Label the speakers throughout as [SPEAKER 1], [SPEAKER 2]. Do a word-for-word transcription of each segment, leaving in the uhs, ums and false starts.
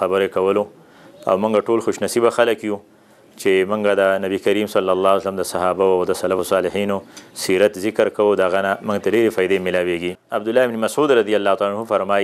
[SPEAKER 1] خبرې کولو او موږ ټول خوش نصیبه خلک یو چې موږ د نبی کریم صلی الله علیه وسلم د صحابه او د سلف صالحینو سیرت ذکر کوو دغه نه موږ ته ډېرې فایدې میلاویږي. عبدالله بن مسعود رضی الله تعالی عنه فرمایي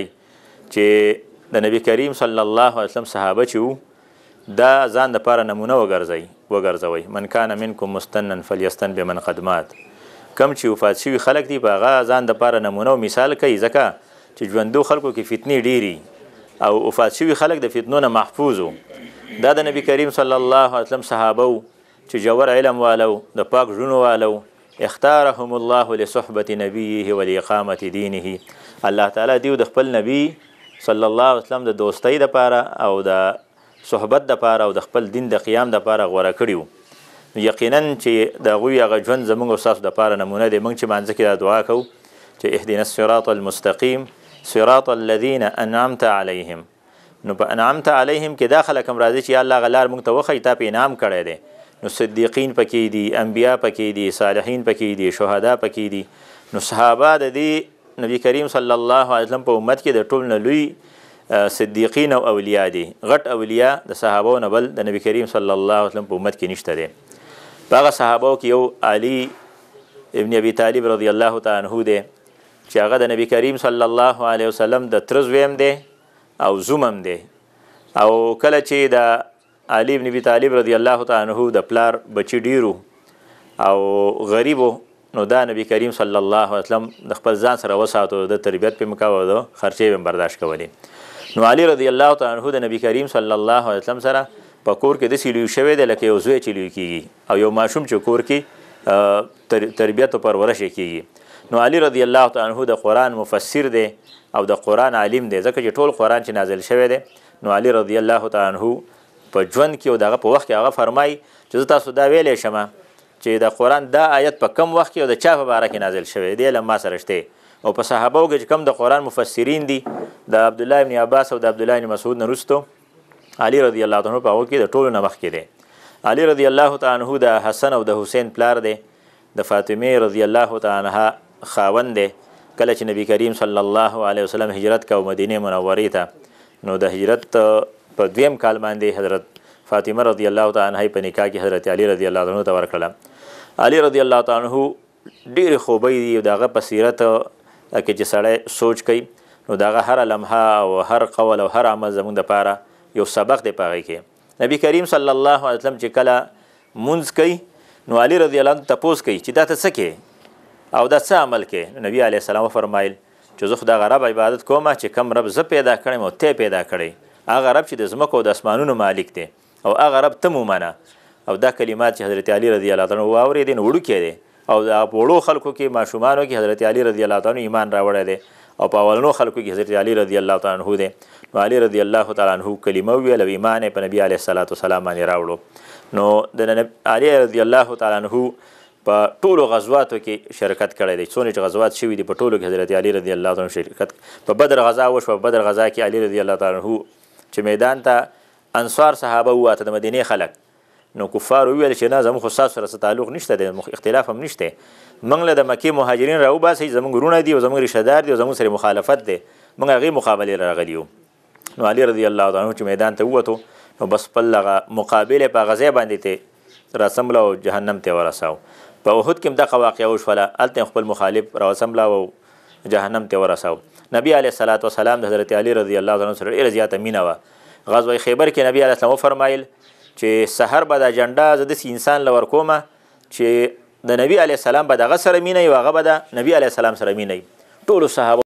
[SPEAKER 1] چې د نبی کریم صلی الله علیه وسلم صحابه چې وو دا ځان دپاره نمونه وګرځئ وګرځوئ من کان منکم مستنا فلیستن بمن قد مات. کم چې وفات شوي خلک دي په هغه ځان دپاره نمونه او مثال کوي ځکه چې ژوندو خلکو کې فتنې ډېري او وفات شوي خلک د فتنو نه محفوظ وو. دا د نبی کریم صلی الله علیه وسلم صحابه وو چې جوور علم والو د پاک زړونو والو اختارهم الله لصحبت نبیه ولاقامة دینه. الله تعالی دیو د خپل نبی صلی الله علیه وسلم د دوستۍ دپاره او د صحبت دپاره او د خپل دین د قیام دپاره غوره کړي وو. یقینا چې د هغوی هغه ژوند زموږ او ستاسو دپاره نمونه دی. موږ چې مانځه کې دا دعا کوو چې اهدنا الصراط المستقیم صراط الذین انعمت علیهم. نو په انعمت علیهم کې دا خلک هم راځي چې الله غلار موږ ته وښیي تا په انعام کړی دی. نو صدیقین پکې دي، انبیا پکې دي، صالحین پکې دي، شهدا پکې دي. نو صحابه د دې نبی کریم صلی الله علیه وسلم په امت کې د ټول نه لوی صدیقین او اولیاء دي. غټ اولیاء د صحابو نه بل د نبی کریم صلی الله علیه وسلم په امت کې نشته دی. په هغه صحابو کې یو علي ابن ابي طالب رضی الله تعالی عنه دی چې هغه د نبی کریم صلی الله علیه وسلم د تره زویم دی او زومم دی. او کله چې د علي ابن ابي طالب رضی الله تعالی عنه د پلار بچي ډیرو او غریبو نو دا نبی کریم صلی الله علیه وسلم د خپل ځان سره وساتو د تربیت په مکاوه د خرچې به برداشت کولې. نو علي رضی الله تعالی عنه د نبی کریم صلی الله علیه وسلم سره په کور کې داسې لوی شوی دی لکه یو زوی چې لوی کېږي او یو ماشوم چې کور کې تربیت او پرورش یې کېږي. نو علي رضی الله تعالی عنه د قرآن مفسر دی او د قرآن عالم دی ځکه چې ټول قرآن چې نازل شوی دی. نو علي رضی الله تعالی عنه په ژوند کې او دغه په وخت کې هغه فرمایي چې زه تاسو دا ویلی شم چې د قرآن دا آیت په کم وخت کې او د چا په باره کې نازل شوی دی علم ما سره شته. او په صحابو کې چې کم د قرآن مفسرین دي د عبدالله ابن عباس او د عبدالله ابن مسعود نه وروستو علي رضی الله تعالی عنه په هغو کې د ټولو نه مخکې دی. علي رضی الله تعالی عنه د حسن او د حسین پلار دی، د فاطمې رضی الله تعالی عنها خاوند دی. کله چې نبی کریم صلی الله علیه وسلم هجرت کو مدینه منورې ته نو د هجرت په دویم کال باندې حضرت فاطمه رضی الله تعالی عنها په نکاح کې حضرت علی رضی الله عنه ته ورکړله. علی رضی الله تعالی عنه ډېرې خوبۍ دي دغه په سیرت کې چې سړی سوچ کوي نو دغه هره لمحه او هر قول او هر عمل زموږ دپاره یو سبق دی په هغې کې. نبی کریم صلی الله علیه وسلم چې کله مونځ کوي نو علی رضی الله عنه تپوس کوي چې دا ته څه کوې او دا څه عمل کې؟ نبی علیه السلام وفرمایل چې زه خو دغه رب عبادت کوم چې کم رب زه پیدا کړم او ته پیدا کړی، هغه رب چې د ځمکو او د اسمانونو مالک دی او هغه رب ته ومنه. او دا کلمات چې حضرت علی رضی الله عنه واورېدې نو وړوکی دی او د وړو خلکو کې ماشومانو کې حضرت علی رضی الله عنه ایمان راوړی دی او په اولنو خلکو کې حضرت علی رضی الله تعالی عنه دی. نو علی رضی الله تعالی عنه کلمه وویل او ایمان یې په نبي علیه الصلاة وسلام باندې راوړو. نو د علی رضی الله تعالی عنه په ټولو غزواتو کې شرکت کړی دی. څونه چې غزوات شوي دي په ټولو کې حضرت علی رضی الله تعالی عنه شرکت. په بدر غزا وشوه، په بدر غزا کې علی رضی الله تعالی عنه چې میدان ته انصار صحابه وواته د مدینې خلک نو کفار وویل چې نه زموږ خو ستاسو سره څه تعلق نشته دی، اختلاف هم نشته، موږ له د مکې مهاجرین راوباسئ، زموږ وروڼه دي او زموږ رشته دار دي او زموږ سره مخالفت دی، موږ هغې مقابلې راغلي یو. نو علی رضی الله تعالی عنه چې میدان ته ووتو نو بس خپل هغه مقابل یې په هغه ځای باندې ته راسمله او جهنم ته ورساو. په احد کې هم دغه واقعه وشوله، هلته خپل مخالف راوسمله او جهنم ته ورساو. نبی علیه الصلاة وسلام د حضرت علی رضی الله عنه سره ډېره زیاته مینه وه. غزوه خیبر کې نبی علیه السلام وفرمایل چې سحر به دا جنډه زه داسې انسان له ورکومه چې د نبی علیه السلام به د هغه سره مینه وي او هغه به د نبی علیه السلام سره مینه وي. ټولو صحابه